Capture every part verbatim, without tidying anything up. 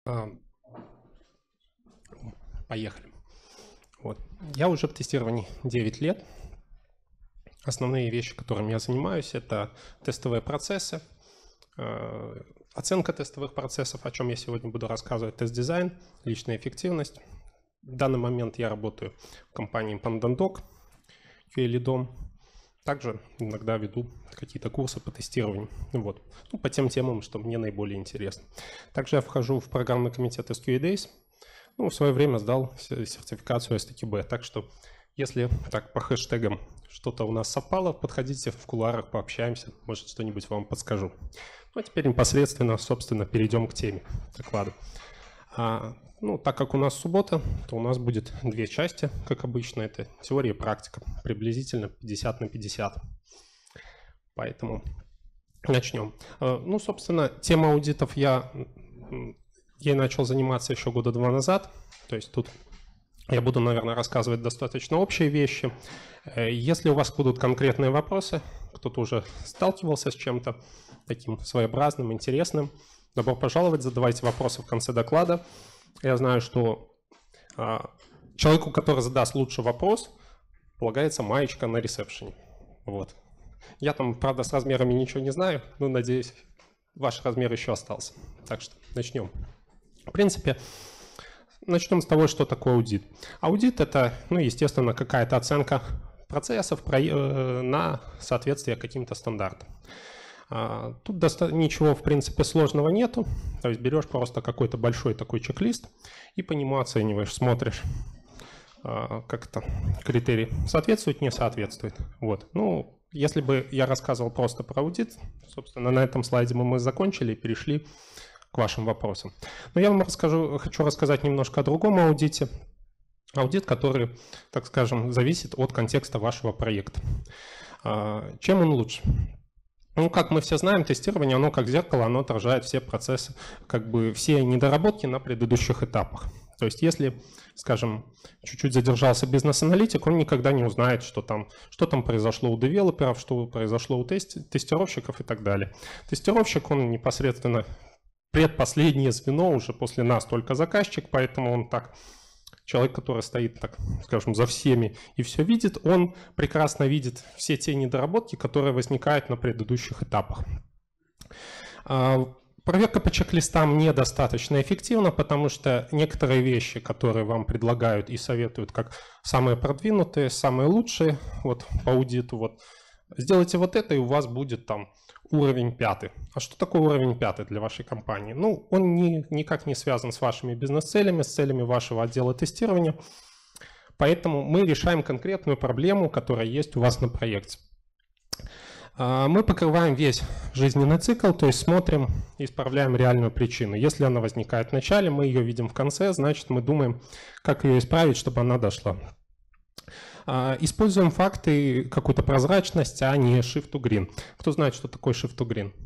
Поехали. Вот. Я уже в тестировании девять лет. Основные вещи, которыми я занимаюсь, это тестовые процессы, оценка тестовых процессов, о чем я сегодня буду рассказывать, тест-дизайн, личная эффективность. В данный момент я работаю в компании Pandandoc, ку эй-лидом. Также иногда веду какие-то курсы по тестированию, вот. Ну, по тем темам, что мне наиболее интересно. Также я вхожу в программный комитет эс кью эй Days. Ну, в свое время сдал сертификацию эс ти кей би, так что если так по хэштегам что-то у нас совпало, подходите в кулуарах, пообщаемся, может, что-нибудь вам подскажу. Ну, а теперь непосредственно, собственно, перейдем к теме доклада. А, ну, так как у нас суббота, то у нас будет две части, как обычно, это теория и практика, приблизительно пятьдесят на пятьдесят. Поэтому начнем. А, ну, собственно, тема аудитов я, я начал заниматься еще года два назад, то есть тут я буду, наверное, рассказывать достаточно общие вещи. Если у вас будут конкретные вопросы, кто-то уже сталкивался с чем-то таким своеобразным, интересным, добро пожаловать, задавайте вопросы в конце доклада. Я знаю, что а, человеку, который задаст лучший вопрос, полагается маечка на ресепшене. Вот. Я там, правда, с размерами ничего не знаю, но, надеюсь, ваш размер еще остался. Так что начнем. В принципе, начнем с того, что такое аудит. Аудит – это, ну, естественно, какая-то оценка процессов на соответствие каким-то стандартам. Тут ничего, в принципе, сложного нету. То есть берешь просто какой-то большой такой чек-лист и по нему оцениваешь, смотришь, как это критерии соответствует, не соответствует. Вот. Ну, если бы я рассказывал просто про аудит, собственно, на этом слайде мы, мы закончили и перешли к вашим вопросам. Но я вам расскажу, хочу рассказать немножко о другом аудите. Аудит, который, так скажем, зависит от контекста вашего проекта. Чем он лучше? Ну, как мы все знаем, тестирование, оно как зеркало, оно отражает все процессы, как бы все недоработки на предыдущих этапах. То есть если, скажем, чуть-чуть задержался бизнес-аналитик, он никогда не узнает, что там, что там произошло у девелоперов, что произошло у тести, тестировщиков и так далее. Тестировщик, он непосредственно предпоследнее звено, уже после нас только заказчик, поэтому он так... Человек, который стоит, так скажем, за всеми и все видит, он прекрасно видит все те недоработки, которые возникают на предыдущих этапах. Проверка по чек-листам недостаточно эффективна, потому что некоторые вещи, которые вам предлагают и советуют как самые продвинутые, самые лучшие, вот по аудиту, вот, сделайте вот это, и у вас будет там уровень пятый. А что такое уровень пятый для вашей компании? Ну, он ни, никак не связан с вашими бизнес-целями, с целями вашего отдела тестирования. Поэтому мы решаем конкретную проблему, которая есть у вас на проекте. Мы покрываем весь жизненный цикл, то есть смотрим и исправляем реальную причину. Если она возникает в начале, мы ее видим в конце, значит, мы думаем, как ее исправить, чтобы она дошла. Используем факты, какую-то прозрачность, а не shift to green. Кто знает, что такое shift to green?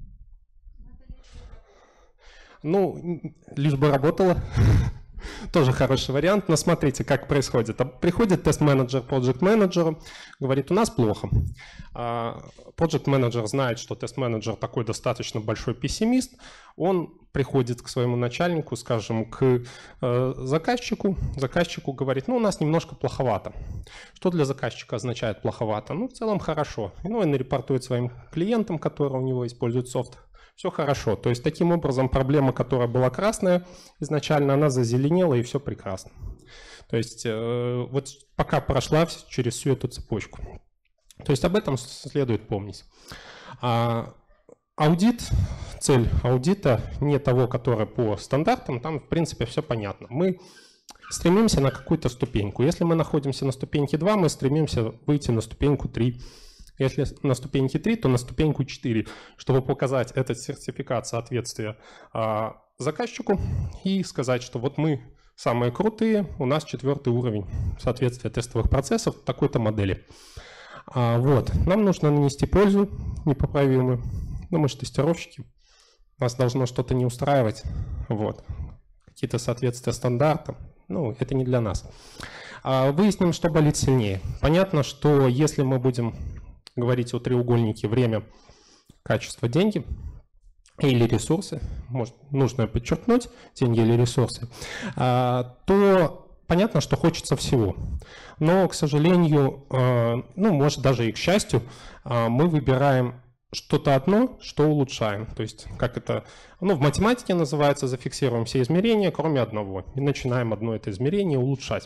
Ну, лишь бы работало. Тоже хороший вариант, но смотрите, как происходит. Приходит тест-менеджер проект-менеджеру, говорит, у нас плохо. Проект-менеджер знает, что тест-менеджер такой достаточно большой пессимист. Он приходит к своему начальнику, скажем, к заказчику. Заказчику говорит, ну, у нас немножко плоховато. Что для заказчика означает плоховато? Ну, в целом хорошо. Ну, он репортует своим клиентам, которые у него используют софт. Все хорошо. То есть таким образом проблема, которая была красная изначально, она зазеленела и все прекрасно. То есть э, вот пока прошла через всю эту цепочку. То есть об этом следует помнить. А, аудит, цель аудита не того, который по стандартам, там в принципе все понятно. Мы стремимся на какую-то ступеньку. Если мы находимся на ступеньке два, мы стремимся выйти на ступеньку три. Если на ступеньке три, то на ступеньку четыре, чтобы показать этот сертификат соответствия а, заказчику и сказать, что вот мы самые крутые, у нас четвертый уровень соответствия тестовых процессов такой-то модели. А, вот. Нам нужно нанести пользу непоправимую. Ну, мы же тестировщики, нас должно что-то не устраивать. Вот. Какие-то соответствия стандартам. Ну, это не для нас. А, выясним, что болит сильнее. Понятно, что если мы будем говорить о треугольнике время, качество, деньги, или ресурсы, может, нужно подчеркнуть, деньги или ресурсы, то понятно, что хочется всего. Но, к сожалению, ну, может, даже и к счастью, мы выбираем что-то одно, что улучшаем. То есть, как это, ну, в математике называется, зафиксируем все измерения, кроме одного, и начинаем одно это измерение улучшать.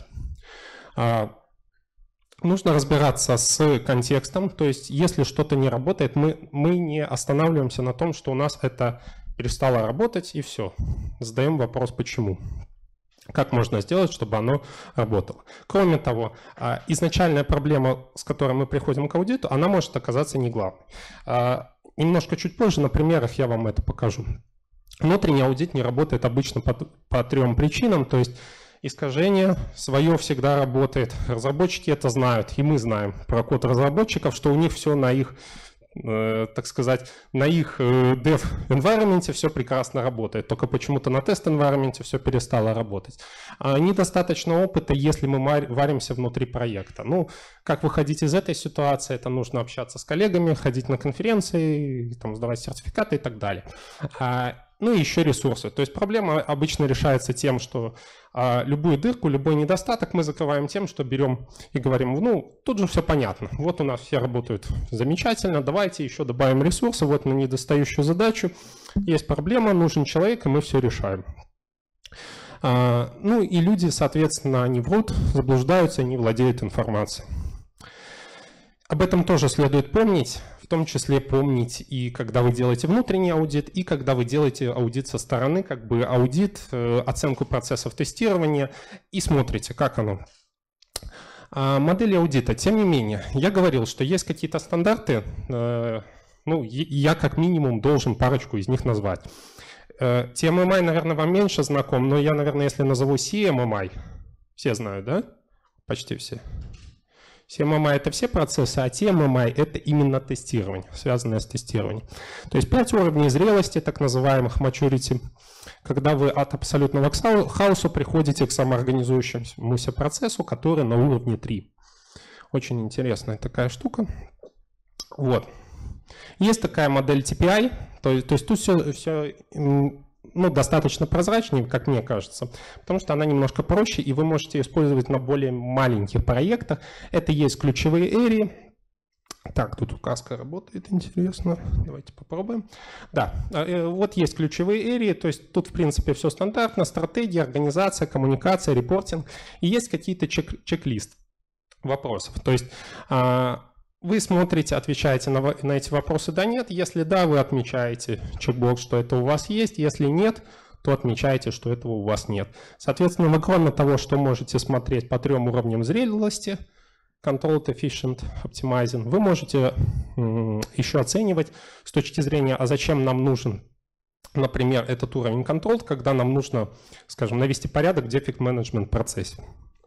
Нужно разбираться с контекстом, то есть если что-то не работает, мы, мы не останавливаемся на том, что у нас это перестало работать, и все. Задаем вопрос, почему. Как можно сделать, чтобы оно работало. Кроме того, изначальная проблема, с которой мы приходим к аудиту, она может оказаться не главной. Немножко чуть позже на примерах я вам это покажу. Внутренний аудит не работает обычно по, по трем причинам, то есть искажение свое всегда работает. Разработчики это знают, и мы знаем про код разработчиков, что у них все на их, э, так сказать, на их э, dev-environment все прекрасно работает. Только почему-то на тест-environment все перестало работать. А недостаточно опыта, если мы варимся внутри проекта. Ну, как выходить из этой ситуации? Это нужно общаться с коллегами, ходить на конференции, там, сдавать сертификаты и так далее. А, ну и еще ресурсы. То есть проблема обычно решается тем, что а, любую дырку, любой недостаток мы закрываем тем, что берем и говорим, ну, тут же все понятно. Вот у нас все работают замечательно, давайте еще добавим ресурсы, вот на недостающую задачу. Есть проблема, нужен человек, и мы все решаем. А, ну и люди, соответственно, они врут, заблуждаются, не владеют информацией. Об этом тоже следует помнить. В том числе помнить и когда вы делаете внутренний аудит, и когда вы делаете аудит со стороны, как бы аудит, оценку процессов тестирования, и смотрите, как оно. А модели аудита, тем не менее, я говорил, что есть какие-то стандарты, ну, я как минимум должен парочку из них назвать. ти эм эм ай, наверное, вам меньше знаком, но я, наверное, если назову си эм эм ай, все знают, да? Почти все. си эм эм ай – это все процессы, а ти эм эм ай – это именно тестирование, связанное с тестированием. То есть пять уровней зрелости, так называемых maturity, когда вы от абсолютного к хаосу приходите к самоорганизующемуся процессу, который на уровне три. Очень интересная такая штука. Вот. Есть такая модель ти пи ай, то, то есть тут все, все ну, достаточно прозрачнее, как мне кажется, потому что она немножко проще, и вы можете использовать на более маленьких проектах. Это есть ключевые эрии. Так, тут указка работает, интересно. Давайте попробуем. Да, вот есть ключевые эрии, то есть тут, в принципе, все стандартно. Стратегия, организация, коммуникация, репортинг. И есть какие-то чек- чек-лист вопросов. То есть вы смотрите, отвечаете на, на эти вопросы «да», «нет». Если да, вы отмечаете чекбокс, что это у вас есть. Если нет, то отмечаете, что этого у вас нет. Соответственно, вы кроме того, что можете смотреть по трем уровням зрелости, Controlled, Efficient, Optimizing, вы можете еще оценивать с точки зрения, а зачем нам нужен, например, этот уровень Controlled, когда нам нужно, скажем, навести порядок в Defect Management процессе.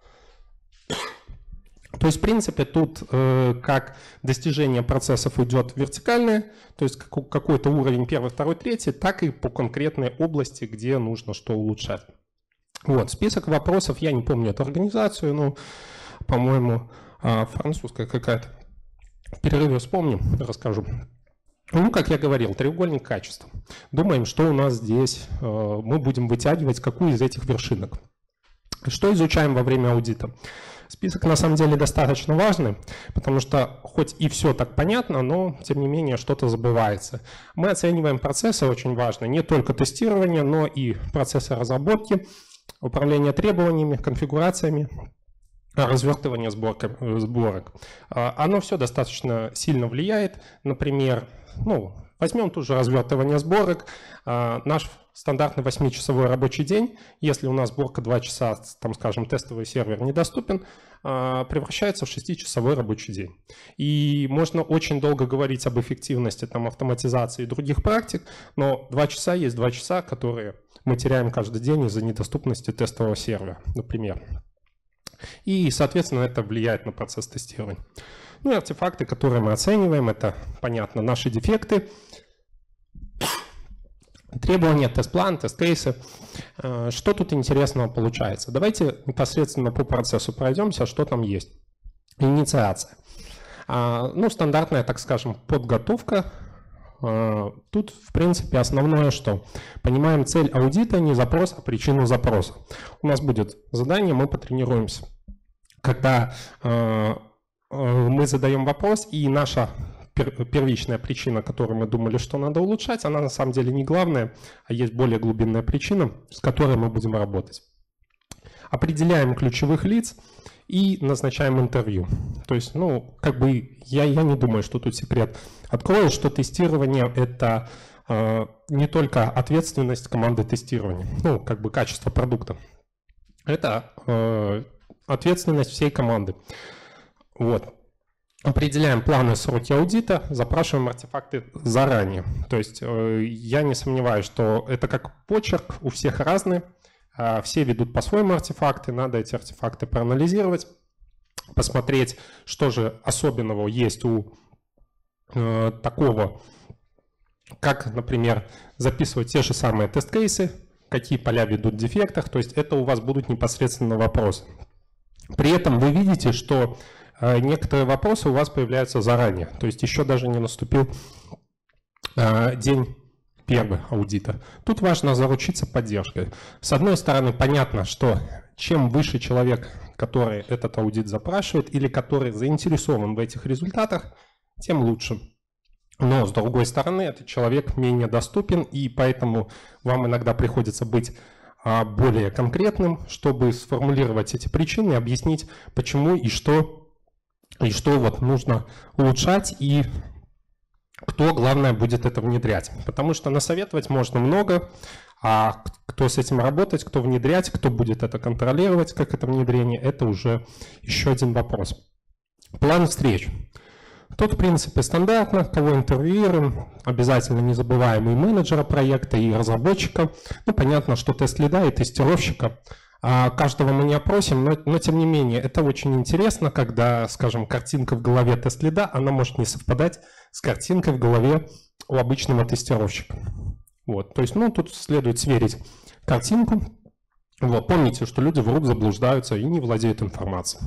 То есть, в принципе, тут э, как достижение процессов идет вертикальное, то есть какой-то уровень первый, второй, третий, так и по конкретной области, где нужно что улучшать. Вот, список вопросов, я не помню эту организацию, но, по-моему, э, французская какая-то. В перерыве вспомним, расскажу. Ну, как я говорил, треугольник качества. Думаем, что у нас здесь, э, мы будем вытягивать какую из этих вершинок. Что изучаем во время аудита? Список на самом деле достаточно важный, потому что хоть и все так понятно, но тем не менее что-то забывается. Мы оцениваем процессы, очень важно, не только тестирование, но и процессы разработки, управление требованиями, конфигурациями, развертывание сборок. Оно все достаточно сильно влияет. Например, ну, возьмем тут же развертывание сборок. Наш стандартный восьмичасовой рабочий день, если у нас сборка два часа, там, скажем, тестовый сервер недоступен, превращается в шестичасовой рабочий день. И можно очень долго говорить об эффективности там, автоматизации и других практик, но два часа есть два часа, которые мы теряем каждый день из-за недоступности тестового сервера, например. И, соответственно, это влияет на процесс тестирования. Ну и артефакты, которые мы оцениваем, это, понятно, наши дефекты, требования, тест-план, тест-кейсы. Что тут интересного получается? Давайте непосредственно по процессу пройдемся, что там есть. Инициация. Ну, стандартная, так скажем, подготовка Тут, в принципе, основное, что понимаем цель аудита, не запрос, а причину запроса. У нас будет задание, мы потренируемся. Когда мы задаем вопрос, и наша первичная причина, которую мы думали, что надо улучшать, она на самом деле не главная, а есть более глубинная причина, с которой мы будем работать. Определяем ключевых лиц и назначаем интервью. То есть, ну, как бы я, я не думаю, что тут секрет. Открою, что тестирование — это э, не только ответственность команды тестирования, ну, как бы качество продукта. Это э, ответственность всей команды. Вот. Определяем планы, сроки аудита, запрашиваем артефакты заранее. То есть э, я не сомневаюсь, что это как почерк, у всех разный. Все ведут по-своему артефакты, надо эти артефакты проанализировать, посмотреть, что же особенного есть у э, такого, как, например, записывать те же самые тест-кейсы, какие поля ведут в дефектах, то есть это у вас будут непосредственно вопросы. При этом вы видите, что э, некоторые вопросы у вас появляются заранее, то есть еще даже не наступил э, день первый аудита. Тут важно заручиться поддержкой. С одной стороны, понятно, что чем выше человек, который этот аудит запрашивает или который заинтересован в этих результатах, тем лучше. Но с другой стороны, этот человек менее доступен, и поэтому вам иногда приходится быть более конкретным, чтобы сформулировать эти причины, объяснить, почему и что, и что вот нужно улучшать, и кто, главное, будет это внедрять. Потому что насоветовать можно много, а кто с этим работать, кто внедрять, кто будет это контролировать, как это внедрение, это уже еще один вопрос. План встреч. Тут, в принципе, стандартно, кого интервьюируем, обязательно не забываем и менеджера проекта, и разработчика. Ну, понятно, что тест-лида и тестировщика. А каждого мы не опросим, но, но тем не менее, это очень интересно, когда, скажем, картинка в голове тест-лида, она может не совпадать с картинкой в голове у обычного тестировщика. Вот, то есть, ну, тут следует сверить картинку. Вот, помните, что люди врут, заблуждаются и не владеют информацией.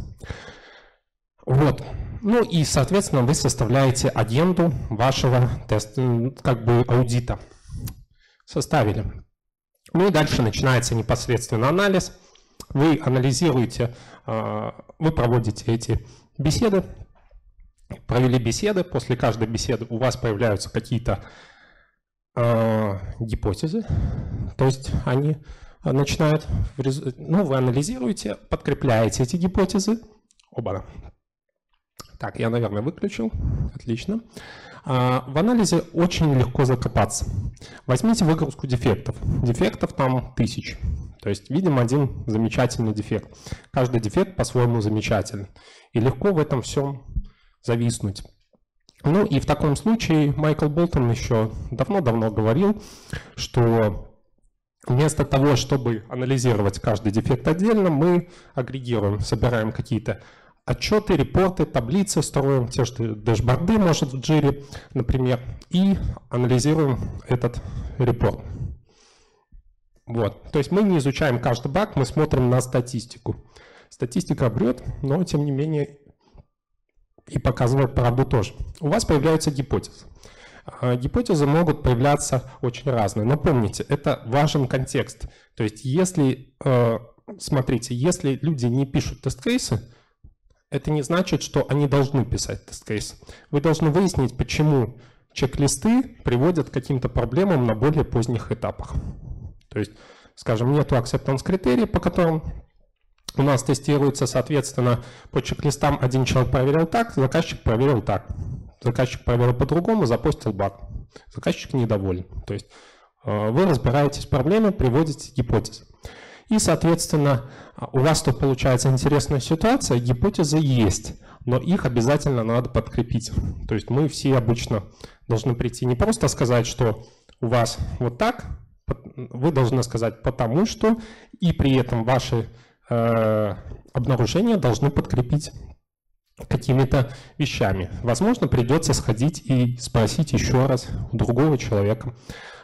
Вот, ну и, соответственно, вы составляете агенду вашего тест, как бы аудита. Составили. Ну и дальше начинается непосредственно анализ. Вы анализируете, вы проводите эти беседы, провели беседы, после каждой беседы у вас появляются какие-то э, гипотезы, то есть они начинают, ну вы анализируете, подкрепляете эти гипотезы. Оба. Так, я, наверное, выключил, отлично. В анализе очень легко закопаться. Возьмите выгрузку дефектов. Дефектов там тысяч. То есть видим один замечательный дефект. Каждый дефект по-своему замечательный. И легко в этом всем зависнуть. Ну и в таком случае Майкл Болтон еще давно-давно говорил, что вместо того, чтобы анализировать каждый дефект отдельно, мы агрегируем, собираем какие-то отчеты, репорты, таблицы, строим те же дэшборды, может, в джире, например, и анализируем этот репорт. Вот. То есть мы не изучаем каждый баг, мы смотрим на статистику. Статистика врет, но тем не менее и показывает правду тоже. У вас появляются гипотезы. Гипотезы могут появляться очень разные, но помните, это важен контекст. То есть если, смотрите, если люди не пишут тест-кейсы, это не значит, что они должны писать тест-кейс. Вы должны выяснить, почему чек-листы приводят к каким-то проблемам на более поздних этапах. То есть, скажем, нету acceptance критерий, по которым у нас тестируется, соответственно, по чек-листам один человек проверил так, заказчик проверил так. Заказчик проверил по-другому, запостил баг. Заказчик недоволен. То есть вы разбираетесь в проблеме, приводите гипотезы. И, соответственно, у вас тут получается интересная ситуация, гипотезы есть, но их обязательно надо подкрепить. То есть мы все обычно должны прийти не просто сказать, что у вас вот так, вы должны сказать потому что, и при этом ваши э, обнаружения должны подкрепить какими-то вещами. Возможно, придется сходить и спросить еще раз у другого человека.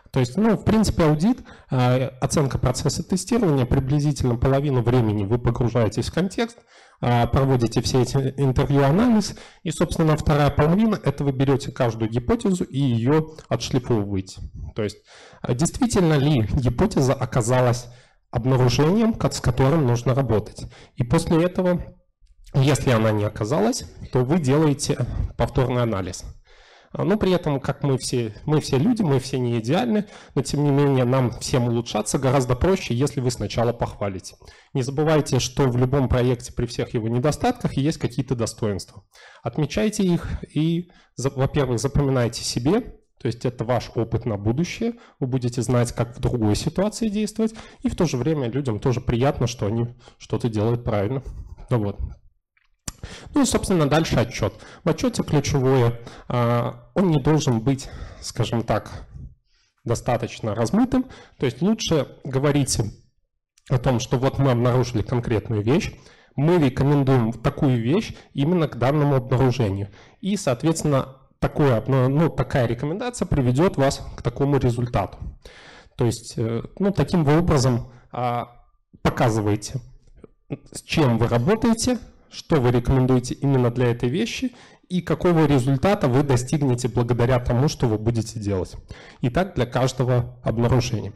То есть, ну, в принципе, аудит, оценка процесса тестирования, приблизительно половину времени вы погружаетесь в контекст, проводите все эти интервью-анализ, и, собственно, вторая половина – это вы берете каждую гипотезу и ее отшлифовываете. То есть, действительно ли гипотеза оказалась обнаружением, с которым нужно работать. И после этого, если она не оказалась, то вы делаете повторный анализ. Но при этом, как мы все, мы все люди, мы все не идеальны, но тем не менее нам всем улучшаться гораздо проще, если вы сначала похвалите. Не забывайте, что в любом проекте при всех его недостатках есть какие-то достоинства. Отмечайте их и, во-первых, запоминайте себе, то есть это ваш опыт на будущее, вы будете знать, как в другой ситуации действовать, и в то же время людям тоже приятно, что они что-то делают правильно. Ну вот. Ну и, собственно, дальше отчет. В отчете ключевое, он не должен быть, скажем так, достаточно размытым. То есть лучше говорите о том, что вот мы обнаружили конкретную вещь, мы рекомендуем такую вещь именно к данному обнаружению. И, соответственно, такое, ну, такая рекомендация приведет вас к такому результату. То есть, ну, таким образом показываете, с чем вы работаете, что вы рекомендуете именно для этой вещи и какого результата вы достигнете благодаря тому, что вы будете делать. И так для каждого обнаружения.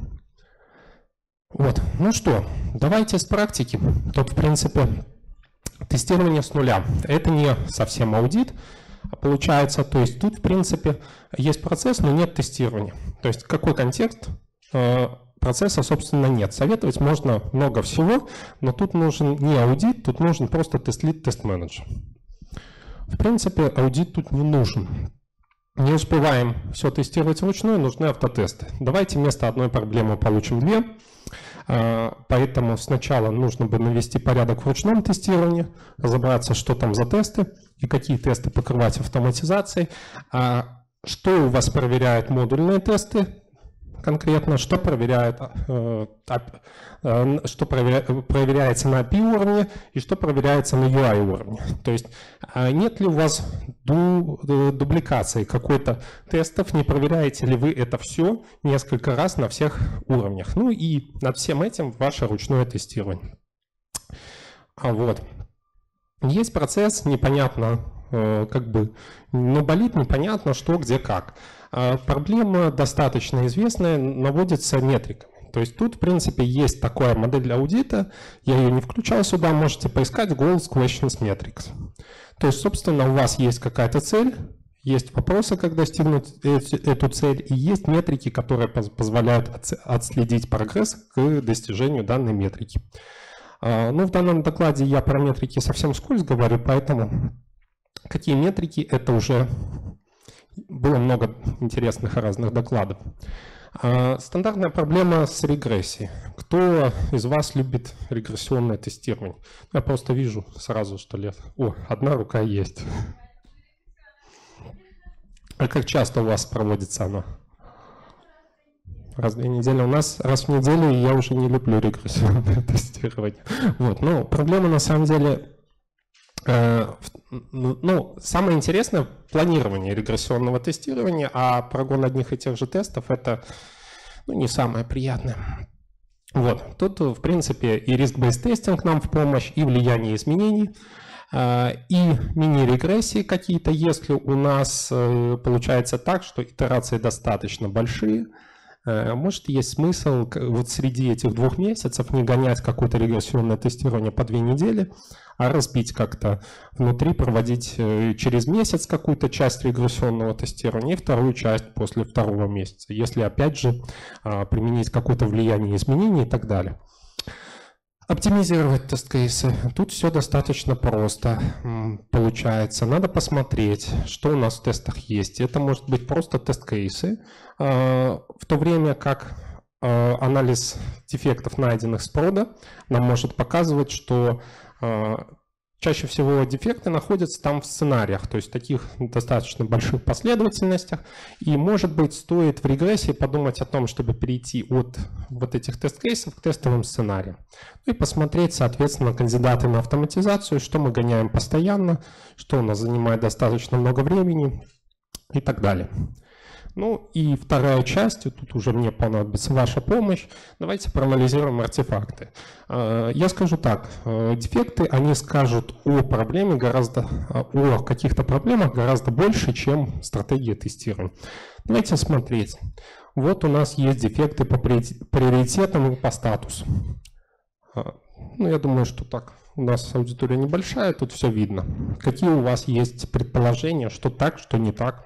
Вот. Ну что, давайте с практики. Тут, в принципе, тестирование с нуля. Это не совсем аудит. Получается, то есть тут, в принципе, есть процесс, но нет тестирования. То есть какой контекст? Процесса, собственно, нет. Советовать можно много всего, но тут нужен не аудит, тут нужен просто тест-лид, тест-менеджер. В принципе, аудит тут не нужен. Не успеваем все тестировать вручную, нужны автотесты. Давайте вместо одной проблемы получим две. Поэтому сначала нужно бы навести порядок в ручном тестировании, разобраться, что там за тесты и какие тесты покрывать автоматизацией. Что у вас проверяют модульные тесты? Конкретно, что, проверяет, э, э, что проверя, проверяется на эй пи ай уровне и что проверяется на ю ай уровне. То есть э, нет ли у вас ду, дубликации какой-то тестов, не проверяете ли вы это все несколько раз на всех уровнях. Ну и над всем этим ваше ручное тестирование. А вот. Есть процесс, непонятно, э, как бы, но болит непонятно что, где, как. Проблема достаточно известная, наводится метриками. То есть тут, в принципе, есть такая модель аудита, я ее не включал сюда, можете поискать Goals, Questions, Metrics. То есть, собственно, у вас есть какая-то цель, есть вопросы, как достигнуть эту цель, и есть метрики, которые позволяют отследить прогресс к достижению данной метрики. Ну, в данном докладе я про метрики совсем вскользь говорю, поэтому какие метрики, это уже... Было много интересных разных докладов. Стандартная проблема с регрессией. Кто из вас любит регрессионное тестирование? Я просто вижу сразу, что лет. О, одна рука есть. А как часто у вас проводится оно? Раз в две недели. У нас раз в неделю, и я уже не люблю регрессионное тестирование. Вот. Но проблема на самом деле... Ну, самое интересное – планирование регрессионного тестирования, а прогон одних и тех же тестов – это ну, не самое приятное. Вот. Тут, в принципе, и risk-based тестинг нам в помощь, и влияние изменений, и мини-регрессии какие-то, если у нас получается так, что итерации достаточно большие, может, есть смысл вот среди этих двух месяцев не гонять какое-то регрессионное тестирование по две недели, а разбить как-то внутри, проводить через месяц какую-то часть регрессионного тестирования и вторую часть после второго месяца, если, опять же, применить какое-то влияние изменений и так далее. Оптимизировать тест-кейсы. Тут все достаточно просто получается. Надо посмотреть, что у нас в тестах есть. Это может быть просто тест-кейсы, в то время как анализ дефектов, найденных с прода, нам может показывать, что чаще всего дефекты находятся там в сценариях, то есть в таких достаточно больших последовательностях. И, может быть, стоит в регрессии подумать о том, чтобы перейти от вот этих тест-кейсов к тестовым сценариям. И посмотреть, соответственно, кандидаты на автоматизацию, что мы гоняем постоянно, что у нас занимает достаточно много времени и так далее. Ну и вторая часть, и тут уже мне понадобится ваша помощь. Давайте проанализируем артефакты. Я скажу так, дефекты, они скажут о проблеме гораздо, о каких-то проблемах гораздо больше, чем стратегия тестирования. Давайте смотреть. Вот у нас есть дефекты по приоритетам и по статусу. Ну, я думаю, что так. У нас аудитория небольшая, тут все видно. Какие у вас есть предположения, что так, что не так?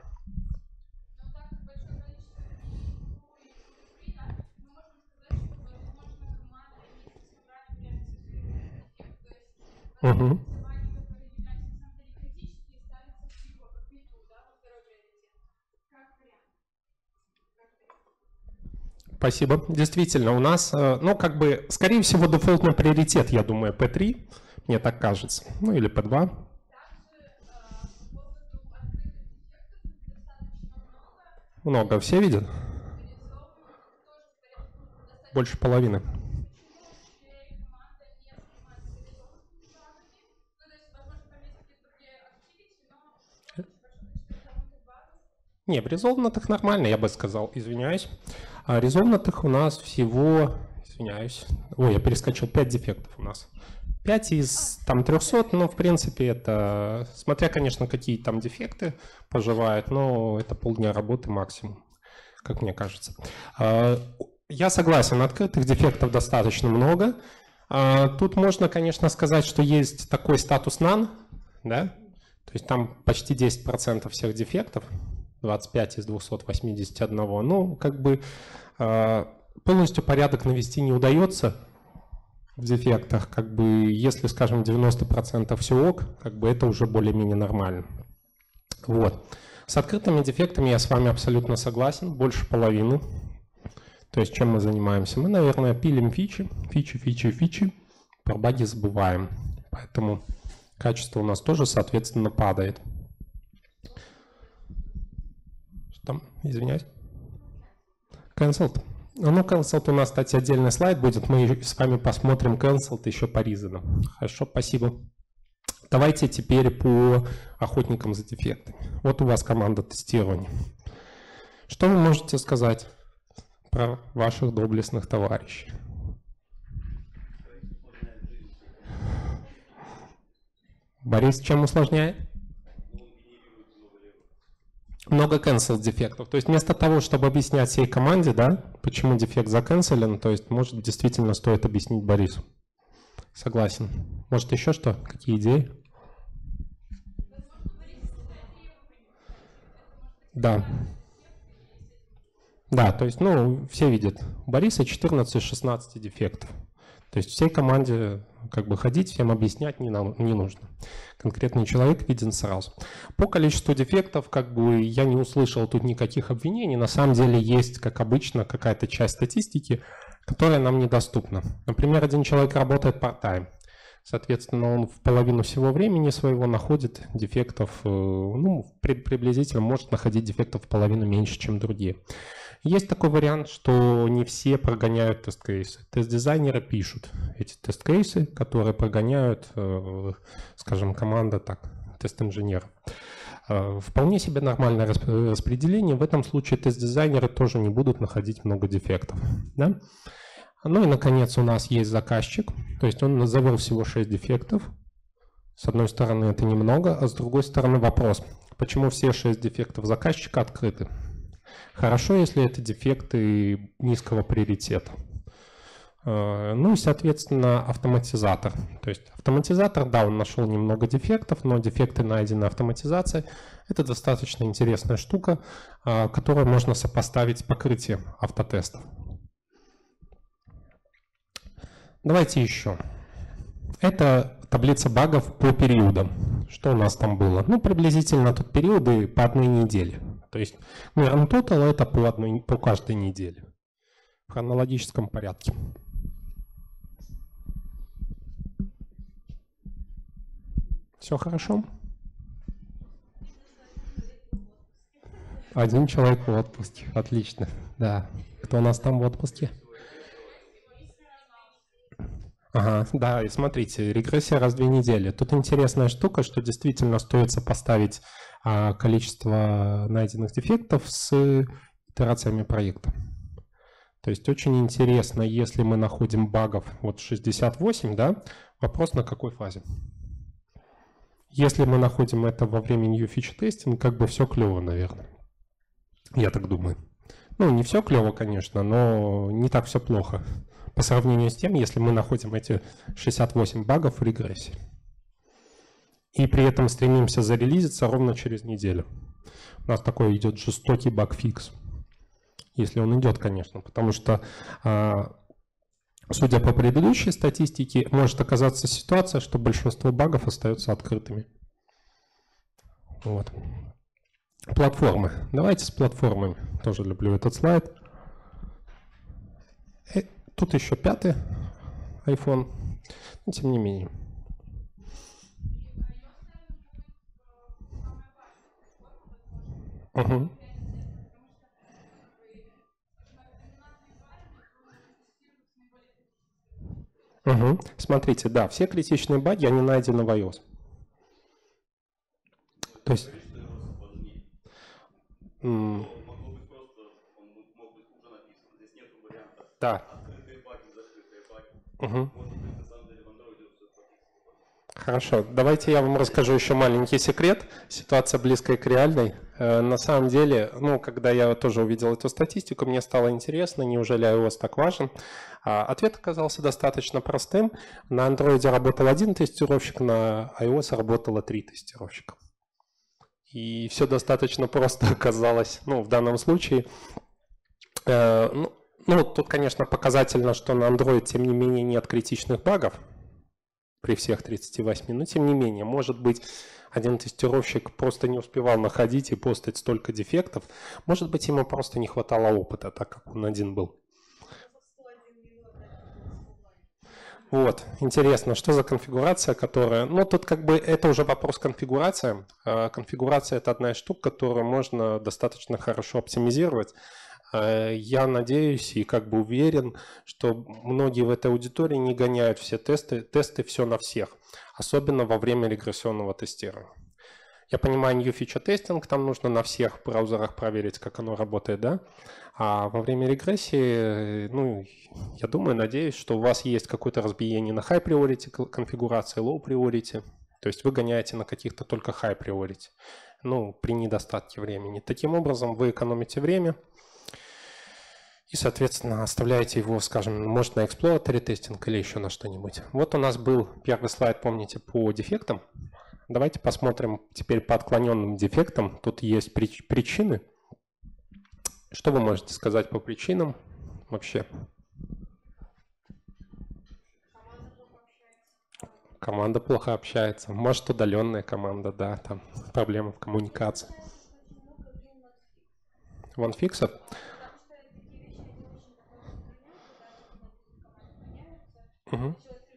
Угу. Спасибо. Действительно, у нас, ну, как бы, скорее всего, дефолтный приоритет, я думаю, пи три, мне так кажется, ну, или пи два. Много. Все видят? Больше половины. Не, в резолвнутых нормально, я бы сказал, извиняюсь. А резолвнутых у нас всего, извиняюсь, ой, я перескочил, пять дефектов у нас. пять из там трёхсот, но в принципе это, смотря, конечно, какие там дефекты поживают, но это полдня работы максимум, как мне кажется. Я согласен, открытых дефектов достаточно много. Тут можно, конечно, сказать, что есть такой статус none, да, то есть там почти десять процентов всех дефектов. двадцать пять из двухсот восьмидесяти одного. Ну, как бы полностью порядок навести не удается в дефектах. Как бы, если, скажем, девяносто процентов все ок, как бы это уже более-менее нормально. Вот. С открытыми дефектами я с вами абсолютно согласен, больше половины. То есть чем мы занимаемся? Мы, наверное, пилим фичи, фичи, фичи, фичи, про баги забываем. Поэтому качество у нас тоже, соответственно, падает. Там, извиняюсь. Cancelled. Ну, cancelled у нас, кстати, отдельный слайд будет. Мы с вами посмотрим cancelled еще по reason. Хорошо, спасибо. Давайте теперь по охотникам за дефектами. Вот у вас команда тестирования. Что вы можете сказать про ваших доблестных товарищей? Борис, чем усложняет? Много cancel дефектов. То есть вместо того, чтобы объяснять всей команде, да, почему дефект заканцелен, то есть, может, действительно стоит объяснить Борису. Согласен. Может, еще что? Какие идеи? Да. Да, то есть, ну, все видят. У Бориса четырнадцать из шестнадцати дефектов. То есть всей команде как бы ходить, всем объяснять не, нам, не нужно. Конкретный человек виден сразу. По количеству дефектов как бы я не услышал тут никаких обвинений. На самом деле есть, как обычно, какая-то часть статистики, которая нам недоступна. Например, один человек работает part-time. Соответственно, он в половину всего времени своего находит дефектов, ну, приблизительно может находить дефектов в половину меньше, чем другие. Есть такой вариант, что не все прогоняют тест-кейсы. Тест-дизайнеры пишут эти тест-кейсы, которые прогоняют, скажем, команда так, тест-инженеров. Вполне себе нормальное распределение. В этом случае тест-дизайнеры тоже не будут находить много дефектов. Да? Ну и, наконец, у нас есть заказчик. То есть он назовел всего шесть дефектов. С одной стороны, это немного, а с другой стороны вопрос, почему все шесть дефектов заказчика открыты? Хорошо, если это дефекты низкого приоритета. Ну и, соответственно, автоматизатор. То есть автоматизатор, да, он нашел немного дефектов, но дефекты, найденные автоматизацией, это достаточно интересная штука, которую можно сопоставить с покрытием автотестов. Давайте еще. Это таблица багов по периодам. Что у нас там было? Ну, приблизительно тут периоды по одной неделе. То есть Grand Total это по, одной, по каждой неделе. В хронологическом порядке. Все хорошо? Один человек в отпуске. Отлично. Да. Кто у нас там в отпуске? Ага, да, и смотрите, регрессия раз в две недели. Тут интересная штука, что действительно стоит сопоставить а, количество найденных дефектов с итерациями проекта. То есть очень интересно, если мы находим багов вот шестьдесят восемь, да, вопрос на какой фазе. Если мы находим это во время new feature testing, как бы все клево, наверное. Я так думаю. Ну, не все клево, конечно, но не так все плохо по сравнению с тем, если мы находим эти шестьдесят восемь багов в регрессии. И при этом стремимся зарелизиться ровно через неделю. У нас такой идет жестокий баг-фикс. Если он идет, конечно, потому что, судя по предыдущей статистике, может оказаться ситуация, что большинство багов остаются открытыми. Вот. Платформы. Давайте с платформами. Тоже люблю этот слайд. И тут еще пятый iPhone, но тем не менее. Угу. Угу. Смотрите, да, все критичные баги, они найдены в iOS. То есть... Да. Угу. Хорошо, давайте я вам расскажу еще маленький секрет. Ситуация близкая к реальной. На самом деле, ну, когда я тоже увидел эту статистику, мне стало интересно, неужели iOS так важен. Ответ оказался достаточно простым. На Android работал один тестировщик, на iOS работало три тестировщика. И все достаточно просто оказалось, ну, в данном случае. Ну, ну, тут, конечно, показательно, что на Android, тем не менее, нет критичных багов при всех тридцати восьми, но тем не менее, может быть, один тестировщик просто не успевал находить и постать столько дефектов, может быть, ему просто не хватало опыта, так как он один был. Вот, интересно, что за конфигурация, которая... Ну, тут как бы это уже вопрос конфигурации. Конфигурация – это одна из штук, которую можно достаточно хорошо оптимизировать. Я надеюсь и как бы уверен, что многие в этой аудитории не гоняют все тесты, тесты все на всех, особенно во время регрессионного тестирования. Я понимаю, new feature testing, там нужно на всех браузерах проверить, как оно работает, да? А во время регрессии, ну, я думаю, надеюсь, что у вас есть какое-то разбиение на high priority конфигурации, low priority, то есть вы гоняете на каких-то только high priority, ну, при недостатке времени. Таким образом, вы экономите время и, соответственно, оставляете его, скажем, может, на exploratory тестинг или еще на что-нибудь. Вот у нас был первый слайд, помните, по дефектам. Давайте посмотрим теперь по отклоненным дефектам. Тут есть причины. Что вы можете сказать по причинам вообще? Команда плохо общается. Может, удаленная команда, да, там проблемы в коммуникации. Ванфиксов? Угу.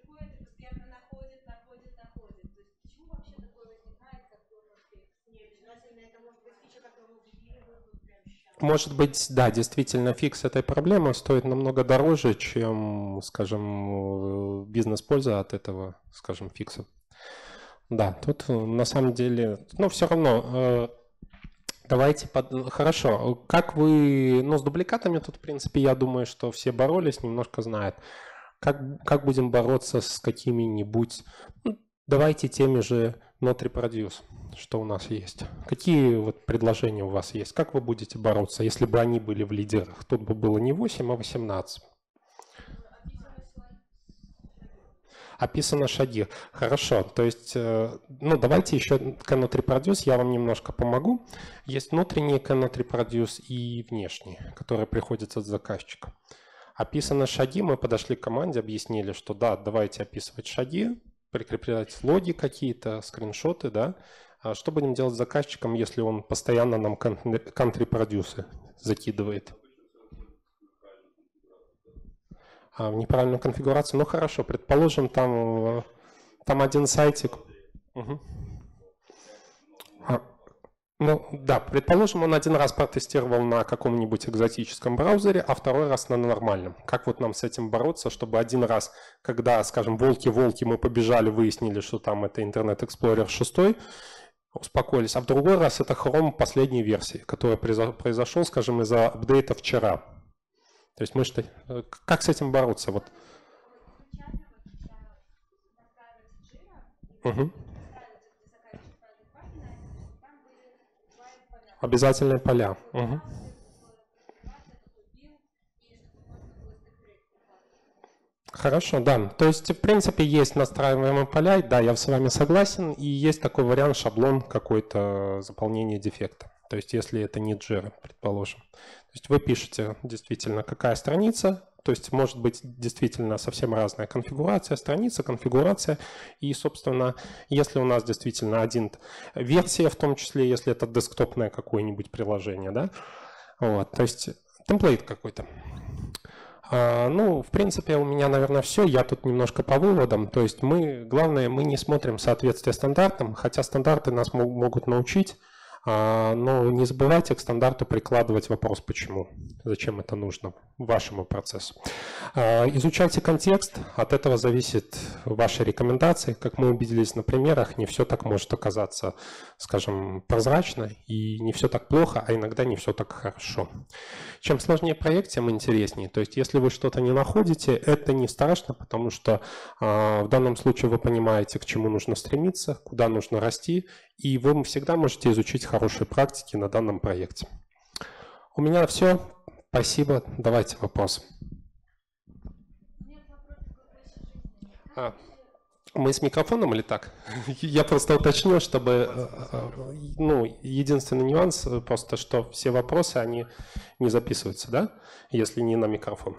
Может быть, да, действительно, фикс этой проблемы стоит намного дороже, чем, скажем, бизнес-польза от этого, скажем, фикса. Да, тут на самом деле, ну, все равно, давайте, под... хорошо, как вы, ну, с дубликатами тут, в принципе, я думаю, что все боролись, немножко знают. Как, как будем бороться с какими-нибудь, ну, давайте теми же not reproduce, что у нас есть. Какие вот предложения у вас есть? Как вы будете бороться, если бы они были в лидерах? Тут бы было не восемь, а восемнадцать. Описаны шаги. Хорошо, то есть, ну, давайте еще cannot reproduce, я вам немножко помогу. Есть внутренние cannot reproduce и внешние, которые приходят от заказчика. Описаны шаги, мы подошли к команде, объяснили, что да, давайте описывать шаги, прикреплять логи какие-то, скриншоты, да. А что будем делать с заказчиком, если он постоянно нам country produce закидывает? А, в неправильную конфигурацию? Ну хорошо, предположим, там, там один сайтик. Угу. А, Ну да, предположим, он один раз протестировал на каком-нибудь экзотическом браузере, а второй раз на нормальном. Как вот нам с этим бороться, чтобы один раз, когда, скажем, волки-волки, мы побежали, выяснили, что там это Internet Explorer шесть, успокоились, а в другой раз это Chrome последней версии, которая произошел, скажем, из-за апдейта вчера. То есть мы что, как с этим бороться? Вот. Угу. Обязательные поля. Угу. Хорошо, да. То есть, в принципе, есть настраиваемые поля, да, я с вами согласен, и есть такой вариант, шаблон какой-то заполнения дефекта. То есть, если это не Jira, предположим. То есть, вы пишете действительно, какая страница, то есть, может быть действительно совсем разная конфигурация, страница, конфигурация, и, собственно, если у нас действительно один версия, в том числе, если это десктопное какое-нибудь приложение, да, вот, то есть, темплейт какой-то. Ну, в принципе, у меня, наверное, все. Я тут немножко по выводам. То есть мы, главное, мы не смотрим соответствие стандартам, хотя стандарты нас могут научить, но не забывайте к стандарту прикладывать вопрос «почему?», зачем это нужно вашему процессу. Изучайте контекст, от этого зависит ваши рекомендации. Как мы убедились на примерах, не все так может оказаться, скажем, прозрачно, и не все так плохо, а иногда не все так хорошо. Чем сложнее проект, тем интереснее. То есть если вы что-то не находите, это не страшно, потому что в данном случае вы понимаете, к чему нужно стремиться, куда нужно расти, и вы всегда можете изучить хорошие практики на данном проекте. У меня все. Спасибо. Давайте вопрос. А, мы с микрофоном или так? Я просто уточню, чтобы... Ну, единственный нюанс, просто что все вопросы, они не записываются, да? Если не на микрофон.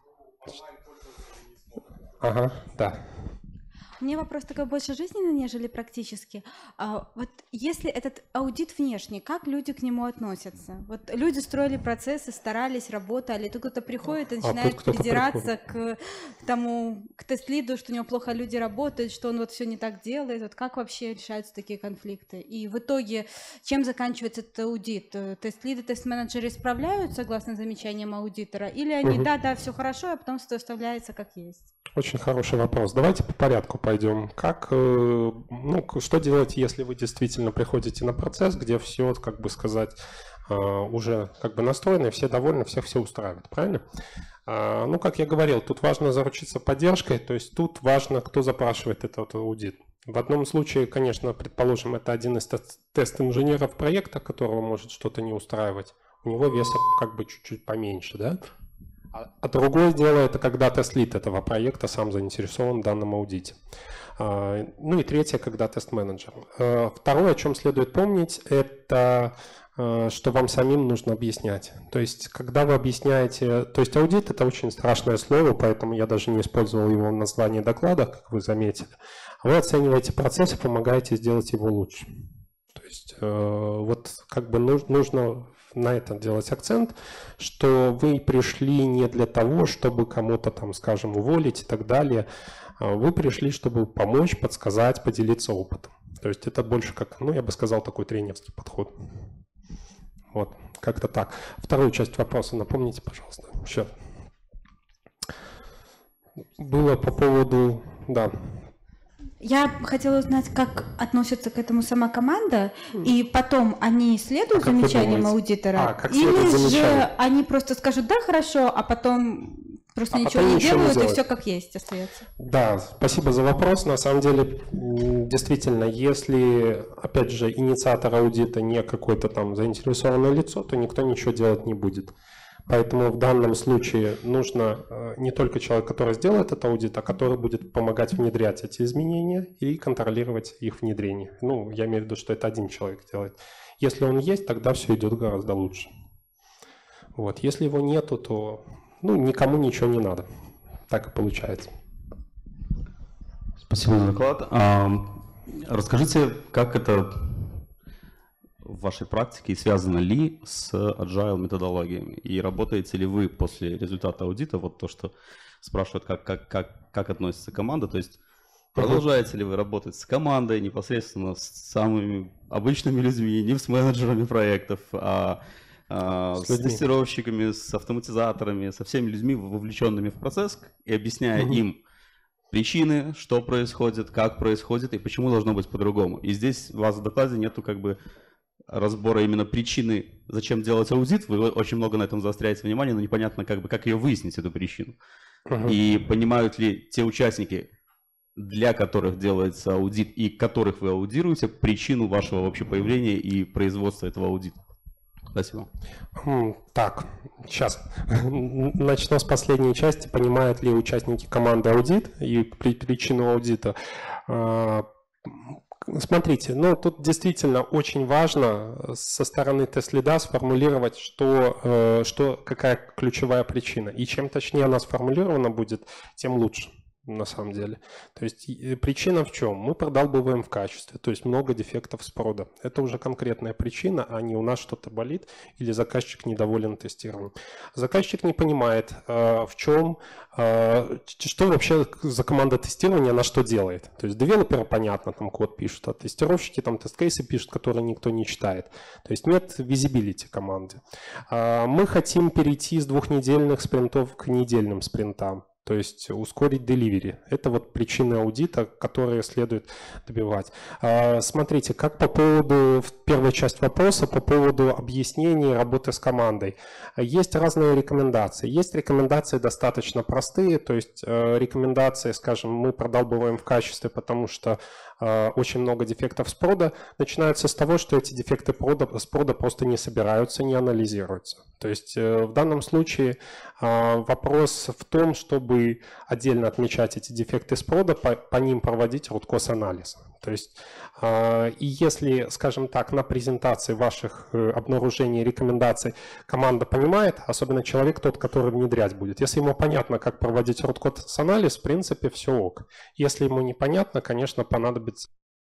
Ага, да. У меня вопрос такой больше жизненный, нежели практически. А, вот если этот аудит внешний, как люди к нему относятся? Вот люди строили процессы, старались, работали, тут кто-то приходит и начинает а придираться к тому, к тест-лиду, что у него плохо люди работают, что он вот все не так делает. Вот как вообще решаются такие конфликты? И в итоге, чем заканчивается этот аудит? Тест-лиды, тест-менеджеры справляются, согласно замечаниям аудитора? Или они, угу. да, да, все хорошо, а потом все оставляется как есть? Очень хороший вопрос. Давайте по порядку пойдем. Как, ну, что делать, если вы действительно приходите на процесс, где все, как бы сказать, уже как бы настроено, все довольны, всех все устраивает, правильно? Ну, как я говорил, тут важно заручиться поддержкой, то есть тут важно, кто запрашивает этот аудит. В одном случае, конечно, предположим, это один из тест-инженеров проекта, которого может что-то не устраивать. У него веса как бы чуть-чуть поменьше, да? А другое дело, это когда тест-лид этого проекта сам заинтересован в данном аудите. Ну и третье, когда тест-менеджер. Второе, о чем следует помнить, это что вам самим нужно объяснять. То есть, когда вы объясняете... То есть, аудит – это очень страшное слово, поэтому я даже не использовал его в названии доклада, как вы заметили. Вы оцениваете процесс и помогаете сделать его лучше. То есть, вот как бы нужно... на это делать акцент, что вы пришли не для того, чтобы кому-то там, скажем, уволить и так далее. Вы пришли, чтобы помочь, подсказать, поделиться опытом. То есть это больше как, ну, я бы сказал, такой тренерский подход. Вот, как-то так. Вторую часть вопроса напомните, пожалуйста. Еще. Было по поводу, да. Я хотела узнать, как относится к этому сама команда, и потом они следуют а замечаниям аудитора, а, или же они просто скажут «да, хорошо», а потом просто а ничего потом не ничего делают, не и все как есть остается. Да, спасибо за вопрос. На самом деле, действительно, если, опять же, инициатор аудита не какое-то там заинтересованное лицо, то никто ничего делать не будет. Поэтому в данном случае нужно не только человек, который сделает этот аудит, а который будет помогать внедрять эти изменения и контролировать их внедрение. Ну, я имею в виду, что это один человек делает. Если он есть, тогда все идет гораздо лучше. Вот. Если его нету, то ну, никому ничего не надо. Так и получается. Спасибо за доклад. Расскажите, как это... в вашей практике связано ли с agile методологиями? И работаете ли вы после результата аудита, вот то, что спрашивают, как, как, как, как относится команда, то есть Продолжаете ли вы работать с командой, непосредственно с самыми обычными людьми, не с менеджерами проектов, а, а с, с тестировщиками, с автоматизаторами, со всеми людьми, вовлеченными в процесс, и объясняя угу. им причины, что происходит, как происходит и почему должно быть по-другому. И здесь у вас в докладе нету как бы разбора именно причины, зачем делать аудит. Вы очень много на этом заостряете внимание, но непонятно, как бы, как ее выяснить, эту причину. Угу. И понимают ли те участники, для которых делается аудит и которых вы аудируете, причину вашего вообще появления и производства этого аудита. Спасибо. Так, сейчас начну с последней части. Понимают ли участники команды аудит и причину аудита? Смотрите, ну тут действительно очень важно со стороны тест-лида сформулировать, что, что, какая ключевая причина. И чем точнее она сформулирована будет, тем лучше. На самом деле. То есть причина в чем? Мы продалбываем в качестве, то есть много дефектов с прода. Это уже конкретная причина, а не у нас что-то болит или заказчик недоволен тестированием. Заказчик не понимает, в чем, что вообще за команда тестирования, она что делает. То есть девелоперы, понятно, там код пишут, а тестировщики там тест-кейсы пишут, которые никто не читает. То есть нет визибилити команды. Мы хотим перейти с двухнедельных спринтов к недельным спринтам. То есть ускорить delivery. Это вот причины аудита, которые следует добивать. Смотрите, как по поводу, первая часть вопроса, по поводу объяснений работы с командой. Есть разные рекомендации. Есть рекомендации достаточно простые, то есть рекомендации, скажем, мы продалбываем в качестве, потому что очень много дефектов с прода, начинаются с того, что эти дефекты прода, с прода просто не собираются, не анализируются. То есть в данном случае вопрос в том, чтобы отдельно отмечать эти дефекты с прода, по, по ним проводить root-cause-анализ. То есть и если, скажем так, на презентации ваших обнаружений и рекомендаций команда понимает, особенно человек тот, который внедрять будет, если ему понятно, как проводить root-cause-анализ, в принципе, все ок. Если ему непонятно, конечно, понадобится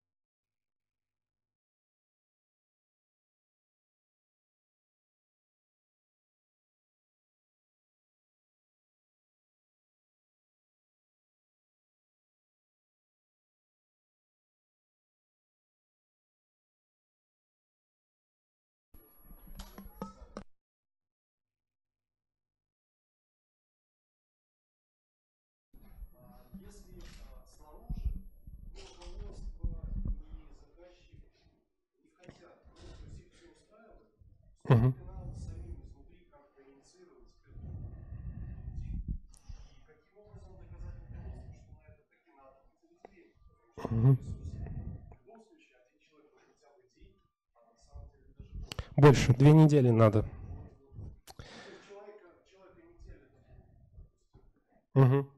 Угу. Угу. Больше, две недели надо. Угу.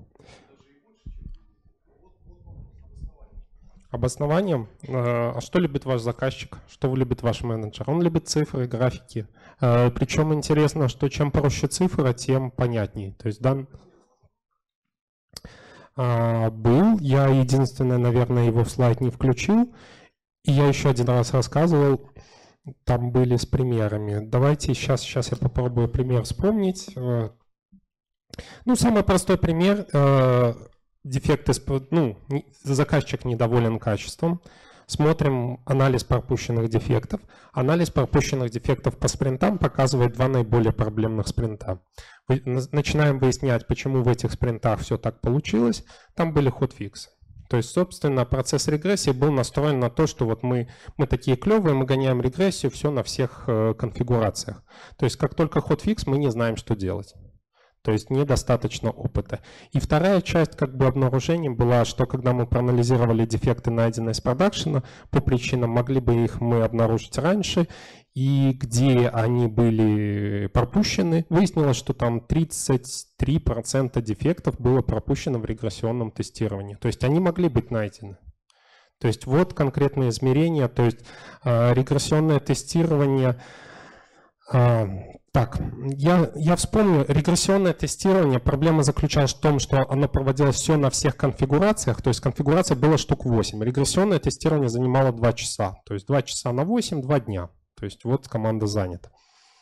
Обоснованием, а что любит ваш заказчик, что любит ваш менеджер? Он любит цифры, графики. Причем интересно, что чем проще цифра, тем понятнее. То есть дан... был, я единственное, наверное, его в слайд не включил, и я еще один раз рассказывал, там были с примерами. Давайте сейчас, сейчас я попробую пример вспомнить. Ну, самый простой пример. Дефекты, ну, заказчик недоволен качеством. Смотрим анализ пропущенных дефектов. Анализ пропущенных дефектов по спринтам показывает два наиболее проблемных спринта. Начинаем выяснять, почему в этих спринтах все так получилось. Там были хотфиксы. То есть, собственно, процесс регрессии был настроен на то, что вот мы, мы такие клевые, мы гоняем регрессию, все на всех э, конфигурациях. То есть, как только хотфикс, мы не знаем, что делать. То есть недостаточно опыта. И вторая часть как бы обнаружений была, что когда мы проанализировали дефекты, найденные из продакшена, по причинам могли бы их мы обнаружить раньше, и где они были пропущены, выяснилось, что там тридцать три процента дефектов было пропущено в регрессионном тестировании. То есть они могли быть найдены. То есть вот конкретные измерения, то есть э, регрессионное тестирование... Э, Так, я, я вспомню, регрессионное тестирование, проблема заключалась в том, что оно проводилось все на всех конфигурациях, то есть конфигурация было штук восемь. Регрессионное тестирование занимало два часа, то есть два часа на восемь, два дня. То есть вот команда занята.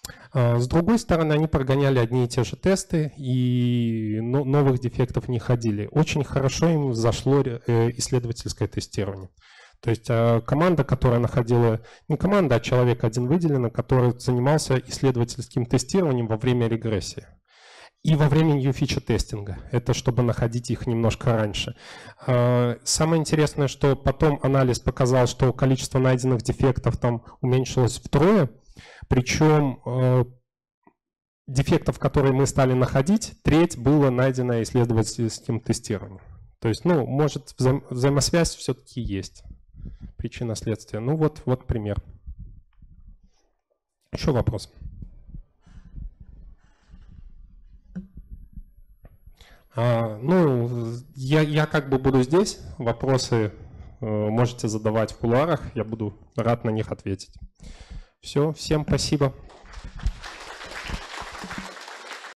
С другой стороны, они прогоняли одни и те же тесты и новых дефектов не ходили. Очень хорошо им зашло исследовательское тестирование. То есть команда, которая находила, не команда, а человек один выделен, который занимался исследовательским тестированием во время регрессии. И во время new-feature тестинга. Это чтобы находить их немножко раньше. Самое интересное, что потом анализ показал, что количество найденных дефектов там уменьшилось втрое. Причем дефектов, которые мы стали находить, треть было найдено исследовательским тестированием. То есть, ну, может, вза взаимосвязь все-таки есть. Причина следствия. Ну вот, вот пример. Еще вопрос? А, ну, я, я как бы буду здесь. Вопросы э, можете задавать в кулуарах. Я буду рад на них ответить. Все, всем спасибо.